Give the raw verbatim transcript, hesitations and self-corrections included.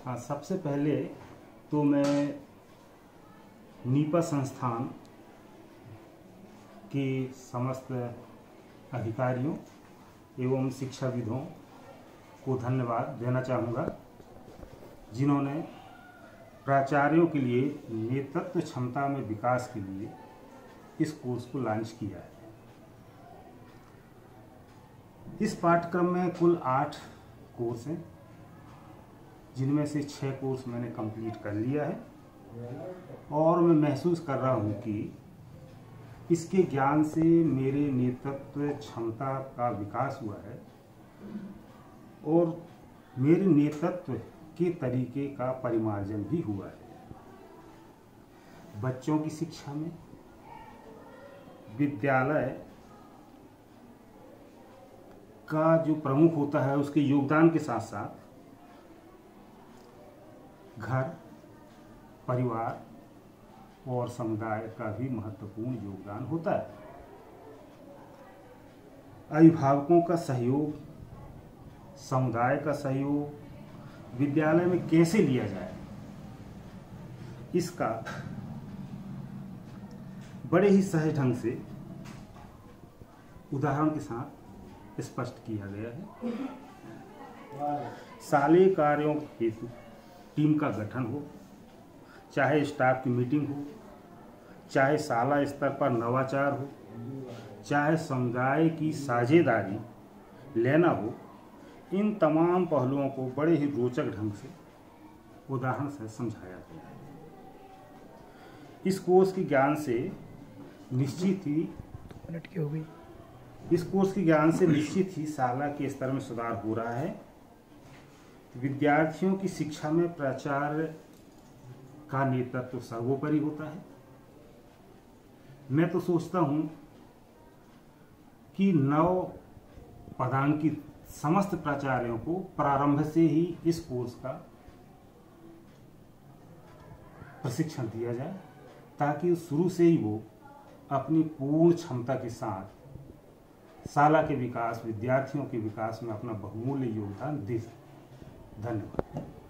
हाँ, सबसे पहले तो मैं नीपा संस्थान के समस्त अधिकारियों एवं शिक्षाविदों को धन्यवाद देना चाहूँगा, जिन्होंने प्राचार्यों के लिए नेतृत्व क्षमता में विकास के लिए इस कोर्स को लॉन्च किया है। इस पाठ्यक्रम में कुल आठ कोर्स हैं, जिनमें से छः कोर्स मैंने कंप्लीट कर लिया है और मैं महसूस कर रहा हूँ कि इसके ज्ञान से मेरे नेतृत्व क्षमता का विकास हुआ है और मेरे नेतृत्व के तरीके का परिमार्जन भी हुआ है। बच्चों की शिक्षा में विद्यालय का जो प्रमुख होता है, उसके योगदान के साथ साथ घर, परिवार और समुदाय का भी महत्वपूर्ण योगदान होता है। अभिभावकों का सहयोग, समुदाय का सहयोग विद्यालय में कैसे लिया जाए, इसका बड़े ही सहज ढंग से उदाहरण के साथ स्पष्ट किया गया है। शालेय कार्यों हेतु टीम का गठन हो, चाहे स्टाफ की मीटिंग हो, चाहे शाला स्तर पर नवाचार हो, चाहे समुदाय की साझेदारी लेना हो, इन तमाम पहलुओं को बड़े ही रोचक ढंग से उदाहरण से समझाया गया है। इस कोर्स के ज्ञान से निश्चित ही मिनट की हो गई इस कोर्स के ज्ञान से निश्चित ही शाला के स्तर में सुधार हो रहा है। विद्यार्थियों की शिक्षा में प्राचार्य का नेतृत्व सर्वोपरि होता है। मैं तो सोचता हूं कि नव पदांकित समस्त प्राचार्यों को प्रारंभ से ही इस कोर्स का प्रशिक्षण दिया जाए, ताकि शुरू से ही वो अपनी पूर्ण क्षमता के साथ शाला के विकास, विद्यार्थियों के विकास में अपना बहुमूल्य योगदान दे सके। धन्यवाद।